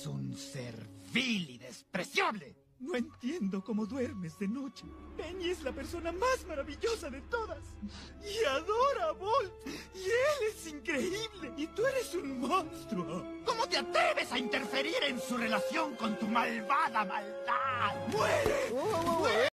Eres un ser vil y despreciable. No entiendo cómo duermes de noche. Penny es la persona más maravillosa de todas. Y adora a Bolt. Y él es increíble. Y tú eres un monstruo. ¿Cómo te atreves a interferir en su relación con tu malvada maldad? ¡Muere!